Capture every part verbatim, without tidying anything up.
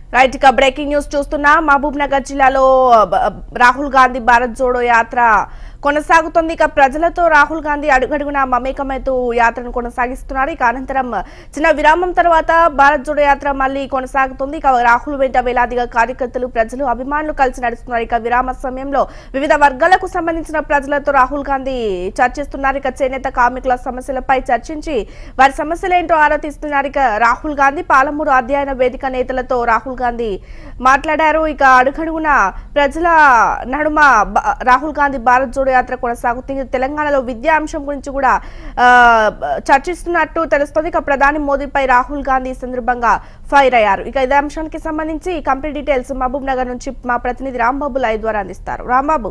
Right ఇక breaking news చూస్తున్నా మహబూబ్ నగర్ జిల్లాలో రాహుల్ గాంధీ భారత్ జోడో యాత్ర కొనసాగుతోంది. ఇక ప్రజలతో రాహుల్ గాంధీ అడుగడుగునా మమేకమైతూ యాత్రను కొనసాగిస్తున్నారు. ఇక అనంతరం చిన్న విరామం తర్వాత భారత్ జోడో యాత్ర మళ్లీ కొనసాగుతుంది. ఇక రాహుల్ వెంట వేలాదిగా కార్యకర్తలు ప్రజలు అభిమానులు కలిసి నడుస్తున్నారు. ఇక విరామ సమయంలో వివిధ వర్గాలకు సంబంధించిన ప్రజలతో రాహుల్ గాంధీ చర్చిస్తున్నారు. ఇక చేనేత కార్మికుల సమస్యలపై చర్చించి వారి సమస్యలేంటో ఆరా తీస్తున్నారు. ఇక రాహుల్ గాంధీ పాలమూరు అధ్యయన వేదిక నేతలతో రాహుల్ గాంధీ మాట్లాడారు. ఇక అడుగడుగున ప్రజల నడుమ రాహుల్ గాంధీ భారత్ జోడో యాత్ర కొనసాగుతుంది. తెలంగాణలో విద్యా అంశం గురించి కూడా చర్చిస్తున్నట్టు తెలుస్తోంది. ఇక ప్రధాని మోదీపై రాహుల్ గాంధీ సందర్భంగా ఫైర్ అయ్యారు. ఇక ఇదే అంశానికి సంబంధించి కంప్లీట్ డీటెయిల్స్ మహబూబ్ నగర్ నుంచి మా ప్రతినిధి రాంబాబు లైవ్ ద్వారా అందిస్తారు. రాంబాబు,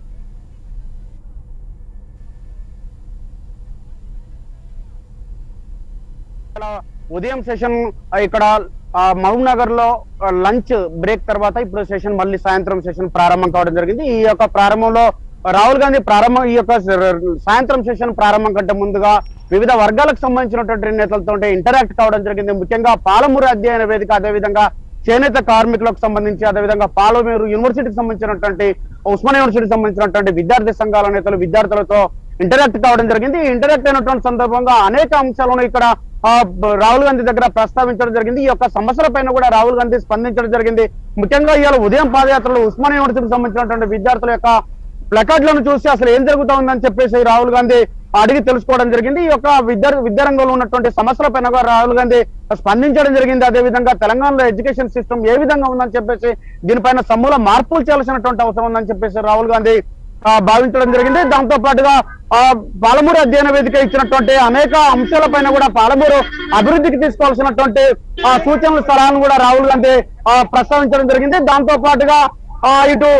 ఉదయం సెషన్ ఇక్కడ మహబూబ్ నగర్ లో లంచ్ బ్రేక్ తర్వాత ఇప్పుడు సెషన్ మళ్ళీ సాయంత్రం సెషన్ ప్రారంభం కావడం జరిగింది. ఈ యొక్క ప్రారంభంలో రాహుల్ గాంధీ ప్రారంభం ఈ యొక్క సాయంత్రం సెషన్ ప్రారంభం కంటే ముందుగా వివిధ వర్గాలకు సంబంధించినటువంటి నేతలతో ఇంటరాక్ట్ కావడం జరిగింది. ముఖ్యంగా పాలమూరు అధ్యయన వేదిక, అదేవిధంగా చేనేత కార్మికులకు సంబంధించి, అదేవిధంగా పాలమూరు యూనివర్సిటీకి సంబంధించినటువంటి ఉస్మానియా యూనివర్సిటీకి సంబంధించినటువంటి విద్యార్థి సంఘాల నేతలు విద్యార్థులతో ఇంటరాక్ట్ కావడం జరిగింది. ఇంటరాక్ట్ అయినటువంటి సందర్భంగా అనేక అంశాలను ఇక్కడ రాహుల్ గాంధీ దగ్గర ప్రస్తావించడం జరిగింది. ఈ యొక్క సమస్యల పైన కూడా రాహుల్ గాంధీ స్పందించడం జరిగింది. ముఖ్యంగా ఇవాళ ఉదయం పాదయాత్రలో ఉస్మానియా యూనివర్సిటీకి సంబంధించినటువంటి విద్యార్థుల యొక్క ప్లకార్డులను చూసి అసలు ఏం జరుగుతా ఉందని చెప్పేసి రాహుల్ గాంధీ అడిగి తెలుసుకోవడం జరిగింది. ఈ యొక్క విద్యా విద్యారంగంలో ఉన్నటువంటి సమస్యల పైన కూడా రాహుల్ గాంధీ స్పందించడం జరిగింది. అదేవిధంగా తెలంగాణలో ఎడ్యుకేషన్ సిస్టమ్ ఏ విధంగా ఉందని చెప్పేసి దీనిపైన సమూల మార్పులు చేయాల్సినటువంటి అవసరం ఉందని చెప్పేసి రాహుల్ గాంధీ భావించడం జరిగింది. దాంతో పాటుగా ఆ పాలమూరు అధ్యయన వేదిక ఇచ్చినటువంటి అనేక అంశాల పైన కూడా పాలమూరు అభివృద్ధికి తీసుకోవాల్సినటువంటి ఆ సూచనల సలహాలను కూడా రాహుల్ గాంధీ ప్రస్తావించడం జరిగింది. దాంతో పాటుగా ఇటు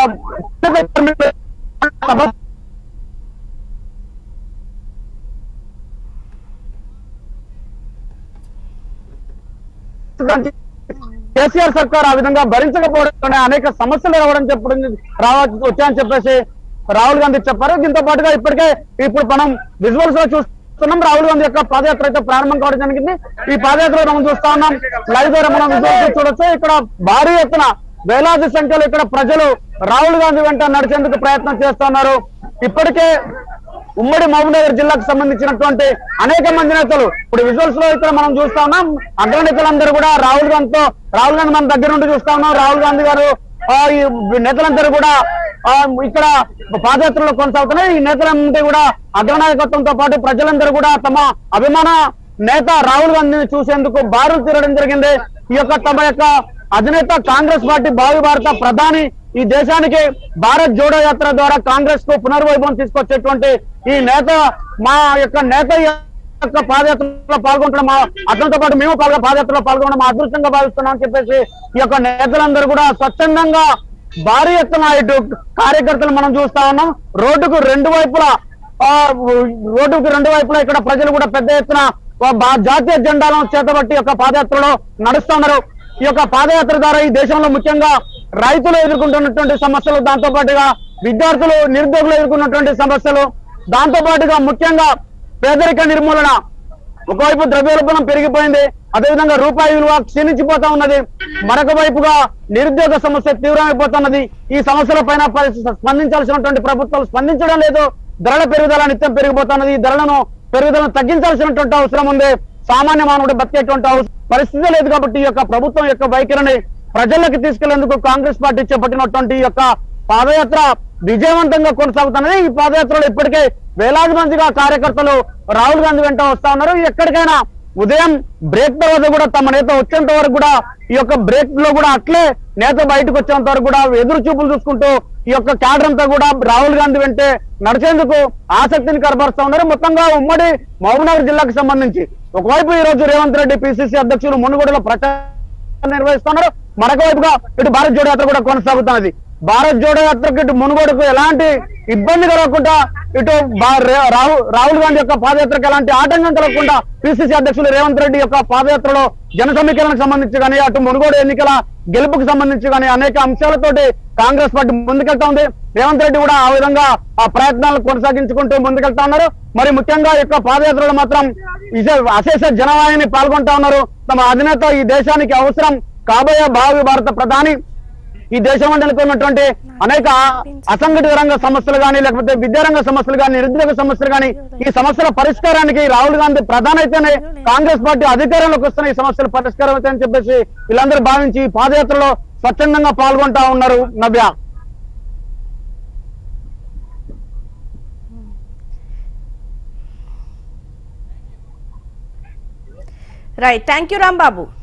కేసీఆర్ సర్కార్ ఆ విధంగా భరించకపోవడం అనేక సమస్యలు రావడం చెప్పడం రావచ్చు వచ్చాయని చెప్పేసి రాహుల్ గాంధీ చెప్పారు. దీంతో పాటుగా ఇప్పటికే ఇప్పుడు మనం విజువల్స్ లో చూస్తున్నాం. రాహుల్ గాంధీ యొక్క పాదయాత్ర అయితే ప్రారంభం కావడం జరిగింది. ఈ పాదయాత్ర మనం చూస్తా ఉన్నాం. లైవ్ ద్వారా మనం విజువల్స్ చూడొచ్చు. ఇక్కడ భారీ ఎత్తున వేలాది సంఖ్యలో ఇక్కడ ప్రజలు రాహుల్ గాంధీ వెంట నడిచేందుకు ప్రయత్నం చేస్తున్నారు. ఇప్పటికే ఉమ్మడి మహబూబ్ నగర్ జిల్లాకు సంబంధించినటువంటి అనేక మంది నేతలు ఇప్పుడు విజువల్స్ లో ఇక్కడ మనం చూస్తా ఉన్నాం. అగ్రనేతలందరూ కూడా రాహుల్ గాంధీతో రాహుల్ గాంధీ మన దగ్గర నుండి చూస్తా ఉన్నాం. రాహుల్ గాంధీ గారు ఈ నేతలందరూ కూడా ఇక్కడ పాదయాత్రలో కొనసాగుతున్నాయి. ఈ నేతలందరూ కూడా అగ్రనాయకత్వంతో పాటు ప్రజలందరూ కూడా తమ అభిమాన నేత రాహుల్ గాంధీని చూసేందుకు బారులు తీరడం జరిగింది. ఈ యొక్క తమ యొక్క అధినేత కాంగ్రెస్ పార్టీ భావి భారత ప్రధాని ఈ దేశానికి భారత్ జోడో యాత్ర ద్వారా కాంగ్రెస్ కు పునర్వైభవం తీసుకొచ్చేటువంటి ఈ నేత మా యొక్క నేత యొక్క పాదయాత్రలో పాల్గొంటున్నాం. అతనితో పాటు మేము పాదయాత్రలో పాల్గొనడం మా అదృష్టంగా భావిస్తున్నాం అని చెప్పేసి ఈ యొక్క నేతలందరూ కూడా స్వచ్ఛందంగా భారీ ఎత్తున ఇటు కార్యకర్తలు మనం చూస్తా ఉన్నాం. రోడ్డుకు రెండు వైపులా రోడ్డుకు రెండు వైపులా ఇక్కడ ప్రజలు కూడా పెద్ద ఎత్తున జాతీయ జెండాలను చేతబట్టి యొక్క పాదయాత్రలో నడుస్తున్నారు. ఈ యొక్క పాదయాత్ర ద్వారా ఈ దేశంలో ముఖ్యంగా రైతులు ఎదుర్కొంటున్నటువంటి సమస్యలు, దాంతో పాటుగా విద్యార్థులు నిరుద్యోగులు ఎదుర్కొన్నటువంటి సమస్యలు, దాంతో పాటుగా ముఖ్యంగా పేదరిక నిర్మూలన. ఒకవైపు ద్రవ్యోల్బణం పెరిగిపోయింది, అదేవిధంగా రూపాయి విలువ క్షీణించిపోతా ఉన్నది. మరొక వైపుగా నిరుద్యోగ సమస్య తీవ్రమైపోతున్నది. ఈ సమస్యల పైన స్పందించాల్సినటువంటి ప్రభుత్వాలు స్పందించడం లేదు. ధరల పెరుగుదల నిత్యం పెరిగిపోతున్నది. ఈ ధరలను పెరుగుదలను తగ్గించాల్సినటువంటి అవసరం ఉంది. సామాన్య మానవుడు బతికేటువంటి పరిస్థితి లేదు. కాబట్టి ఈ యొక్క ప్రభుత్వం యొక్క వైఖరిని ప్రజలకు తీసుకెళ్లేందుకు కాంగ్రెస్ పార్టీ చేపట్టినటువంటి ఈ యొక్క పాదయాత్ర విజయవంతంగా కొనసాగుతున్నది. ఈ పాదయాత్రలో ఇప్పటికే వేలాది మందిగా కార్యకర్తలు రాహుల్ గాంధీ వెంట వస్తా ఉన్నారు. ఎక్కడికైనా ఉదయం బ్రేక్ తర్వాత కూడా తమ నేత వచ్చేంత వరకు కూడా ఈ యొక్క బ్రేక్ లో కూడా అట్లే నేత బయటకు వచ్చేంత వరకు కూడా ఎదురు చూపులు చూసుకుంటూ ఈ యొక్క క్యాడర్ అంతా కూడా రాహుల్ గాంధీ వెంటే నడిచేందుకు ఆసక్తిని కనబరుస్తా ఉన్నారు. మొత్తంగా ఉమ్మడి మహబూబ్నగర్ జిల్లాకు సంబంధించి ఒకవైపు ఈ రోజు రేవంత్ రెడ్డి పిసిసి అధ్యక్షులు మునుగోడులో ప్రచారం నిర్వహిస్తున్నారు. మరొక వైపుగా ఇటు భారత్ జోడో యాత్ర కూడా కొనసాగుతున్నది. భారత్ జోడో యాత్రకు ఇటు మునుగోడుకు ఎలాంటి ఇబ్బంది కలగకుండా, ఇటు రాహుల్ గాంధీ యొక్క పాదయాత్రకు ఎలాంటి ఆటంకం కలగకుండా పిసిసి అధ్యక్షులు రేవంత్ రెడ్డి యొక్క పాదయాత్రలో జన సమీకరణకు సంబంధించి కానీ, అటు మునుగోడు ఎన్నికల గెలుపుకు సంబంధించి కానీ అనేక అంశాలతోటి కాంగ్రెస్ పార్టీ ముందుకెళ్తా ఉంది. రేవంత్ రెడ్డి కూడా ఆ విధంగా ఆ ప్రయత్నాలను కొనసాగించుకుంటూ ముందుకెళ్తా ఉన్నారు. మరి ముఖ్యంగా ఈ యొక్క పాదయాత్రలో మాత్రం అశేష జనవాహిని పాల్గొంటా ఉన్నారు. తమ అధినేత ఈ దేశానికి అవసరం, కాబోయే భావి భారత ప్రధాని ఈ దేశంలో నెలకొన్నటువంటి అనేక అసంఘటిత రంగ సమస్యలు కానీ లేకపోతే విద్యారంగ సమస్యలు కానీ నిరుద్యోగ సమస్యలు కానీ ఈ సమస్యల పరిష్కారానికి రాహుల్ గాంధీ ప్రధాని అయితేనే కాంగ్రెస్ పార్టీ అధికారంలోకి వస్తున్న ఈ సమస్యల పరిష్కారం అయితే అని చెప్పేసి వీళ్ళందరూ భావించి పాదయాత్రలో స్వచ్ఛందంగా పాల్గొంటా ఉన్నారు. Navya. Right, thank you Rambabu.